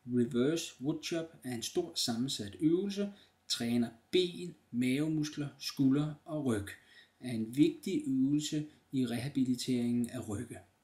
Reverse woodchop er en stor sammensat øvelse, træner ben, mavemuskler, skuldre og ryg. Er en vigtig øvelse i rehabiliteringen af rygge.